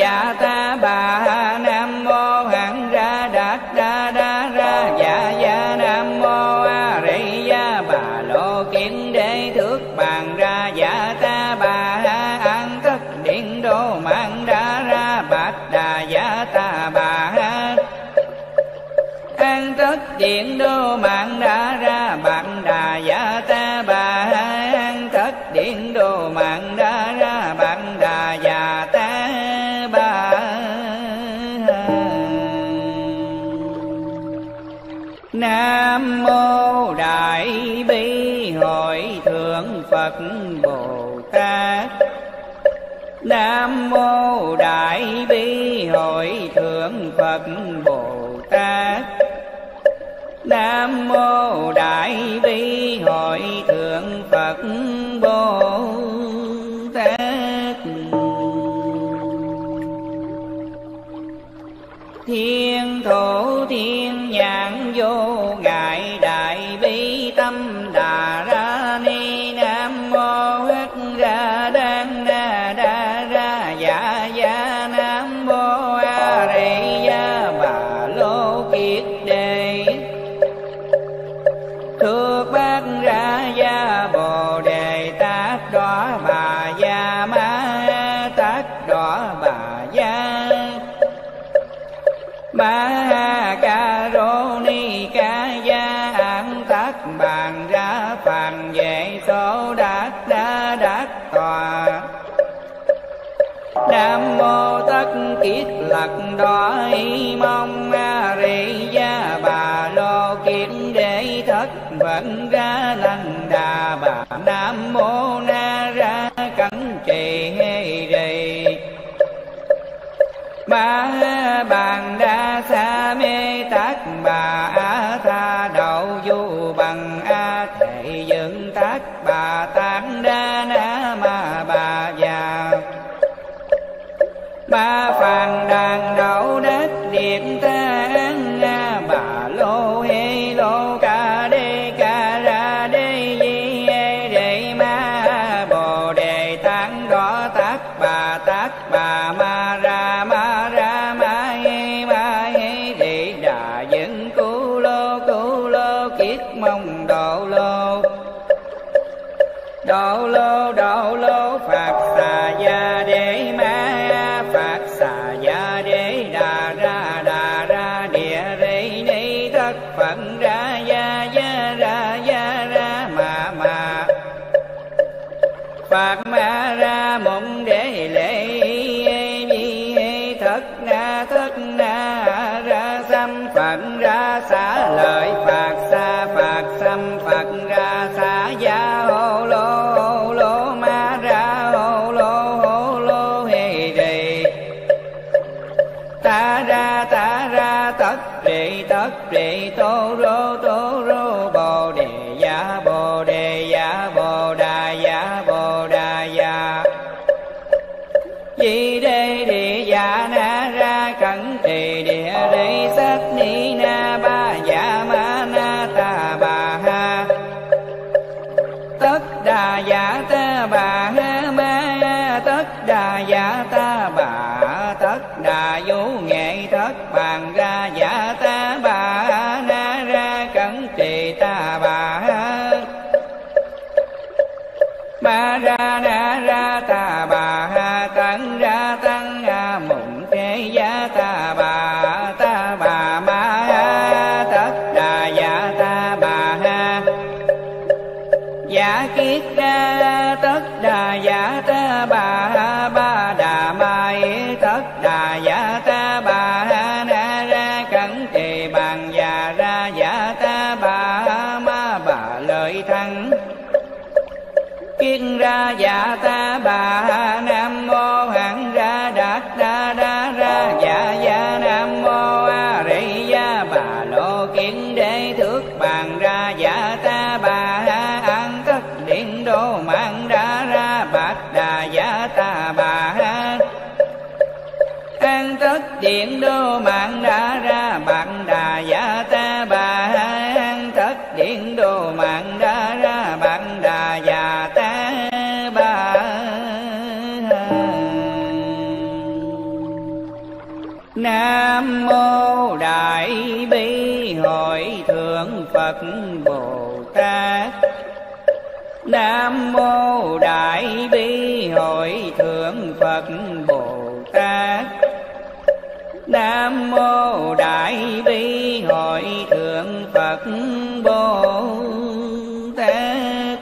dạ ta bà. Nam mô hằng ra đạt đa đa ra dạ dạ. Nam mô a ri ya bà lô kiến đế thước bàn ra dạ ta bà. An tất điện đô mạng đa ra bát đà dạ ta bà. An tất điện đô mạng đa ra bát đà dạ ta bà. An tất điện đô mạng đa ra bát đà dạ ta bà. Nam mô Đại Bi Hội Thượng Phật Bồ Tát. Nam mô Đại Bi Hội Thượng Phật Bồ Tát. Nam mô Đại Bi Hội Thượng Phật Bồ Tát. Thiên thủ thiên nhãn vô ngại đại bi tâm đà ra ni. Nam mô hắc ra đan na đa ra dạ dạ. Nam mô a ri ya bà lô kiết đề thước bát ra ya bồ đề tát đọa bà ya ma tát đọa bà ya ma ca rô ni ca ya. An tát bàn ra phàn về số đát đa đát tòa. Nam mô tất kiết lặc đói mong a ri ya bà lô kiến đế thất vận ra lăng đà bà. Nam mô na ra cẩn trì hê rì ba bàn đa sa mê tát bà. A tha đậu du bằng a thệ dựng tát bà. Tát đa na ma bà già ba phàn đàn đậu đất điện tán a bà lô hê lô ca đê ca ra đê di hê đề ma bồ đề tán đỏ tát bà. Tát bà ma ra ma ra ma hê ma hê đề đà dẫn cứu lô cứu lô kiết mong độ lô độ lô độ lô phạt xà gia đế ma. Phạt xà gia đế đà ra đà ra địa rê ni thất phận ra gia gia ra gia ra ma ma. Phạt ma ra mộng đế lễ vi hê thất na thất na ra xăm phận ra xá lợi. Phạt xa phạt xăm phật ra xá gia hô lô hô lô ma ra hô lô hô lô hê đề ta ra ta ra tất trì tất trì tô rô tô rô bồ đề ya bồ đề ya bồ đà ya bồ đà ya. Di đê địa dạ na ra cẩn trì địa rê sát ni na ba dạ ma na ta bà ha. Tất đà dạ ta bà ha ma tất đà dạ ta bà. Tất đà vũ nghệ thất bàn ra dạ ta bà na ra cẩn trì ta bà ha. Ma ra na ra ta bà ha tăng ra tăng a mụng thế giá ta bà. Ta bà ma ha tất đà dạ ta bà ha. Dạ kiết ra tất đà dạ ta bà ha. Ba đà mai tất đà dạ ta bà ha na ra cẩn trì bàn già ra dạ ta bà ha. Ma bà lợi thắng kiên ra dạ ta bà. Nam mô hằng ra đạt đa đa ra dạ dạ. Nam mô a ri ya bà lô kiến đế thước bàn ra dạ ta bà. An tất điện đô mạng đa ra bát đà dạ ta bà. An tất điện đô mạng đa ra bát đà dạ ta bà. An tất điện đô mạng đa ra bát đà dạ ta bà. Nam mô Đại Bi Hội Thượng Phật Bồ Tát. Nam mô Đại Bi Hội Thượng Phật Bồ Tát. Nam mô Đại Bi Hội Thượng Phật Bồ Tát.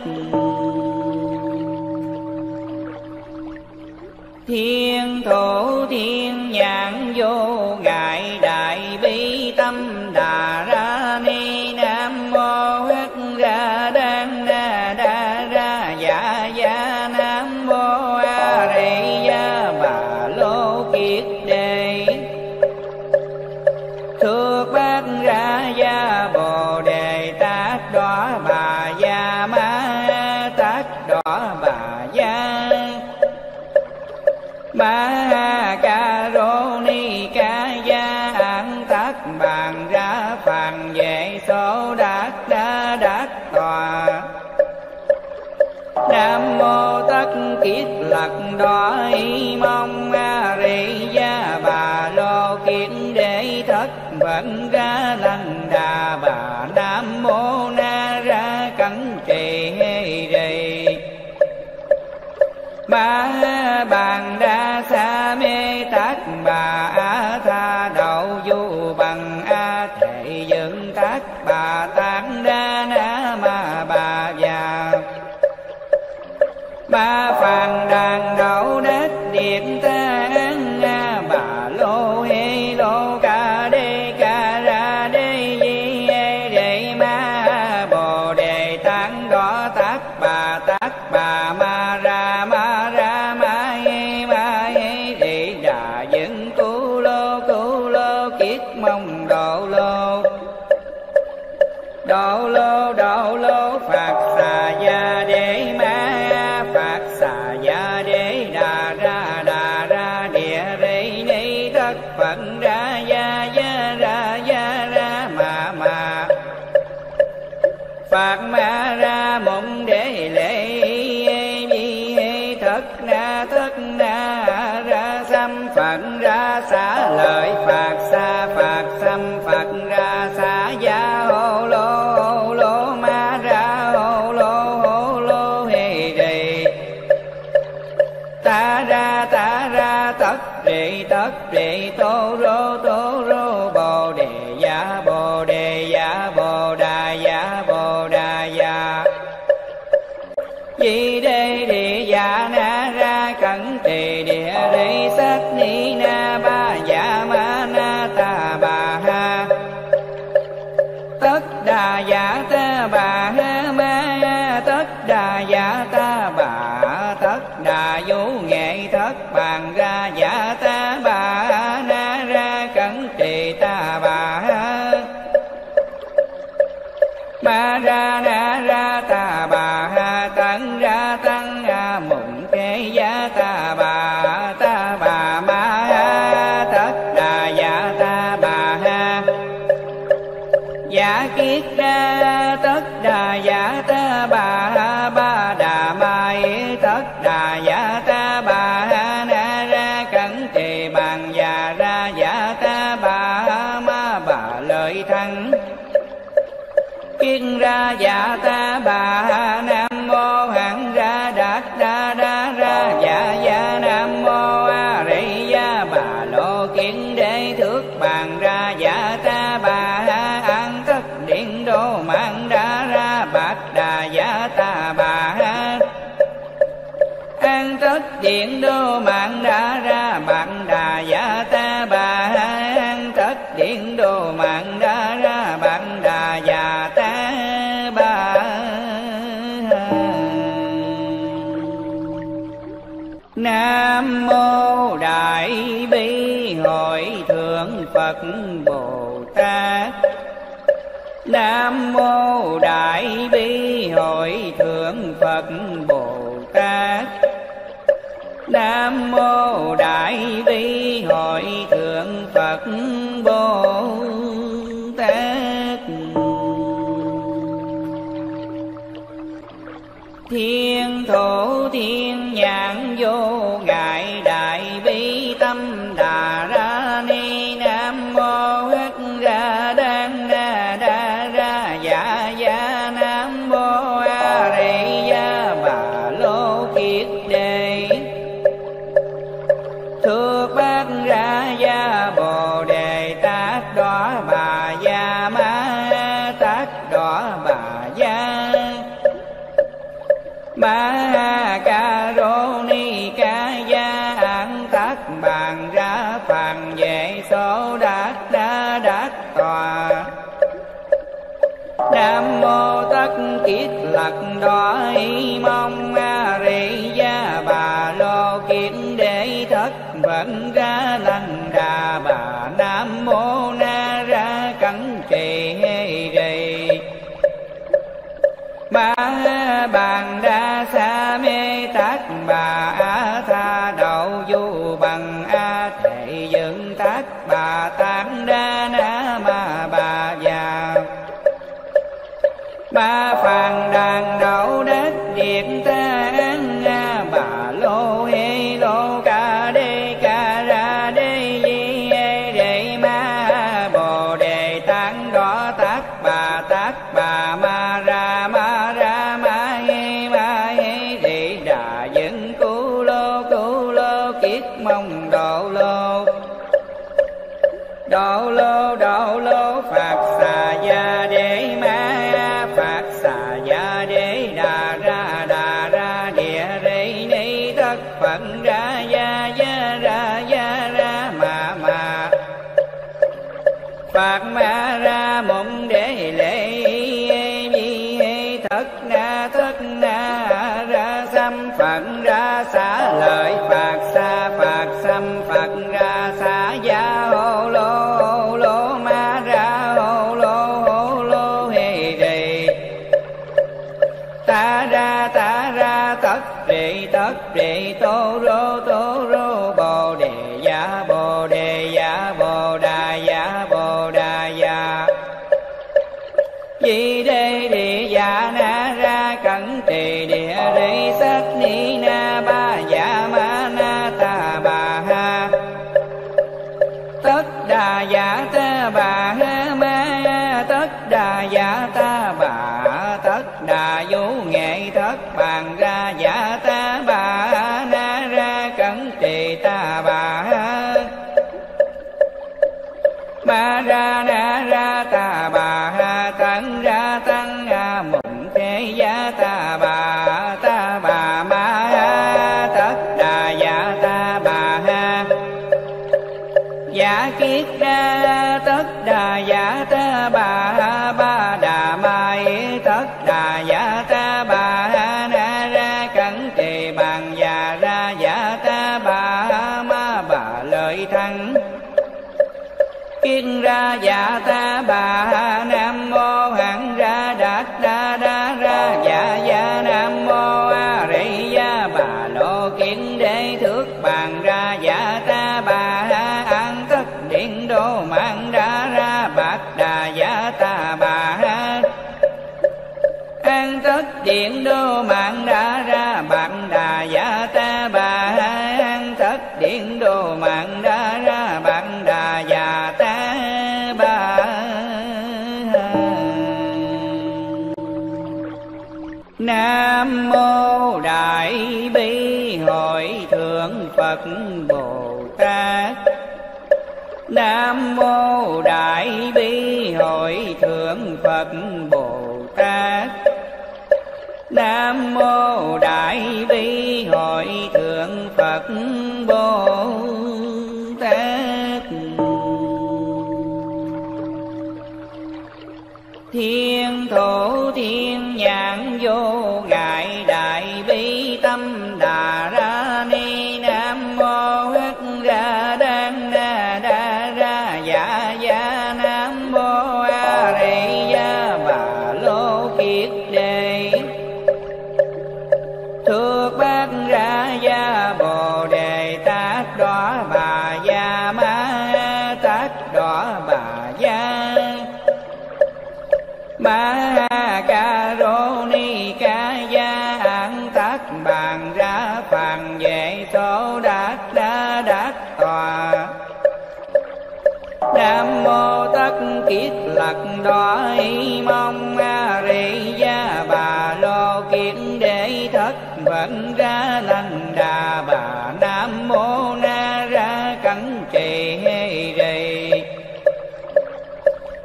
Thiên thủ thiên nhãn vô ngại đại bi tâm đà ra ni. Nam mô hắc ra đan na đa ra dạ dạ. Nam mô a di đà bà lô kiết đề. Thước bát ra gia bồ đề tát đọa bà gia ma tát đọa bà gia. Ma ca rô ni ca gia an tát bàn ra phàn vệ số đát đa đát tòa. Nam mô tất kiết lặc đọa y mong a di đà bà lô kiết đế thất vận ra lăng đà bà. Nam mô na ra cẩn trì hê rì. Ba bàn đa sa mê tát bà a tha đậu du bằng a thệ dựng tát bà tán đa na ma bà già. Ba phàn đàn đậu đất điện ta an a bà lô hê lô ca đê ca ra đê di hê đề ma bồ đề tán đỏ tát bà tát bà ma ra ma ra ma hê ma hê đề đà dẫn cứu lô cứu lô kiết mong độ lô. Độ lô độ lô phạt xà gia đế ma phạt xà gia đế đà ra đà ra địa rê ni thất phận ra gia gia ra gia ra ma ma. Phạt ma ra mộng đế lễ vi hê thất na thất na ra xăm phận ra xá lợi phạt xa phạt xăm phật ra xá gia hô lô hô lô ma ra hô lô hô lô hê đề. Ta ra ta ra tất trì tất trì tô rô tô rô bồ đề ya bồ đề ya bồ đà ya bồ đà ya. Di đê địa dạ na ra cẩn trì địa rê sát ni na ba dạ ma na ta bà ha. Tất đà dạ ta bà ha ma tất đà dạ ta bà. Tất đà vũ nghệ thất bàn ra dạ ta bà na ra cẩn trì ta bà ha. Ma ra na ra ta bà ha tấn ra tăng a mụng kế giá ta bà ta bà ma ha. Tất đà dạ ta bà ha. Dạ kiết ra tất đà dạ ta bà ha ba đà mai. Tất đà dạ ta bà ha na ra cẩn trì bàn già ra dạ ta bà ha ma bà lợi thắng. Kiết ra dạ ta bà ha nam mô hẳn ra đạt đa đa ra dạ dạ. Nam mô a di đà bà lô kiết đế thước bàn ra dạ ta bà ha. An tất điện đô mạng đa ra bát đà dạ ta bà ha. An tất điện đô mạng đa ra bát đà dạ ta bà ha. An tất điện đô mạng đa ra bát đà dạ ta bà ha. Nam mô Đại Bi Hội Thượng Phật Bồ Tát. Nam mô Đại Bi Hội Thượng Phật Bồ Tát. Nam mô Đại Bi Hội Thượng Phật Bồ Tát. Thiên thủ thiên nhãn vô ngại đại bi tâm đà ra ni. Nam mô đỏ bà gia ma tát đỏ bà gia ma ca rô ni ca gia an tát bàn ra phàn vệ số đát đa đát tòa. Nam mô tất kiết lặc đỏ y mong a ri gia bà lô kiết đế thất vận ra lăng đà bà. Nam mô na ra cẩn trì hê rì ba bàn đa sa mê tát bà a tha đậu du bằng a thệ dựng tát bà tán đa na ma bà già. Ba phàn đàn đậu đất điện tán a bà lô hê lô ca đê ca ra đê di hê đề ma bồ đề tán đỏ tát bà tát bà ma ra ma ra ma hê ma hê đề đà dẫn cứu lô cứu lô kiết mong độ lô độ lô độ lô phạt xà gia đế ma phạt xà gia đế đà ra đà ra địa rê ni thất phận ra gia gia ra gia ra ma ma phạt ma ra mộng đế lệ di hê thất na thất na ra xăm phận ra xá lợi phạt xa phạt xăm phật ra xá gia hô lô hô lô ma ra hô lô hô lô hê rì ta ra ta ra tất trì tất trì tô rô tô rô bồ đề ya bồ đề ya bồ đà ya bồ đà ya di đê địa dạ na ra cẩn trì địa rê sắc ni na ba dạ ma na ta bà ha tất đà dạ ta bà ha ma tất đà dạ ta bà tất đà vũ nghệ thất bàn ra dạ ta bà na ra cẩn trì ta bà ha ma ra na ra ta bà ha tăng ra tăng a mộng thế giá ta bà ta bà ma ha tất đà dạ ta bà ha giả kiết ra tất đà dạ ta bà ha ba đà mai tất đà dạ ta bà ha na ra cẩn trì bàn già ra dạ ta bà ha ma bà lợi thắng kiết ra dạ ta bà ha nam mô hẳn ra đạt đa đa ra dạ dạ nam mô a ri gia bà lô kiết đế thước bàn ra dạ ta bà ha an tất điện đô mạng đa ra bát đà dạ ta bà ha an tất điện đô mạng đa ra bát đà dạ ta bà ha an tất điện đô mạng đa ra bát đà dạ ta bà Nam mô Đại Bi Hội Thượng Phật Bồ Tát. Nam mô Đại Bi Hội Thượng Phật Bồ Tát. Nam mô Đại Bi Hội Thượng Phật Bồ Tát. Thiên thổ thiên nhãn vô ngại đại bi tâm đà ra ni. Nam mô hắc ra đan na đa ra dạ dạ. Nam mô a ri gia bà lô kiết đề thuộc bát ra gia bồ đề tát đỏ bà gia ma tát đỏ bà gia ma ca rô ni ca gia an tát bàn ra phàn vệ số đát đa đát tòa. Nam mô tất kiết lặc đỏ y mong a ri gia bà lô kiết đế thất vận ra lăng đà bà. Nam mô na ra cẩn trì hê rì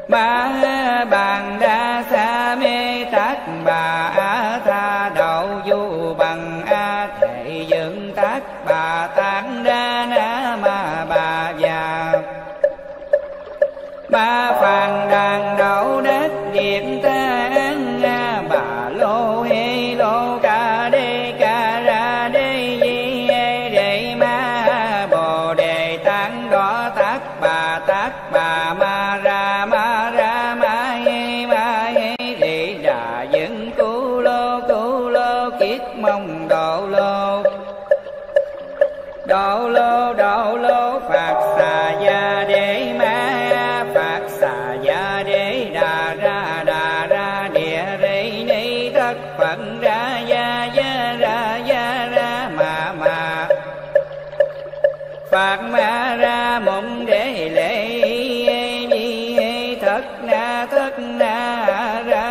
ma bàn đa sa mê tác bà a tha đậu du bằng a thệ dựng tác bà tán đa na ma bà già ma phàn đàn đậu đất điện tán bà lô hê lô ca đê ca ra đê di đề ma bồ đề tán đỏ tác bà tác bà ma ra ma ra ma hê ma hê thị đà dựng cu lô cu lô kiết mong độ lô độ lô độ lô phạt xà gia đế ma phạt xà gia đế đà ra đà ra địa rê ni thất phận ra gia gia ra gia ra ma ma phạt ma ra mộng đế lệ di thất na thất na ra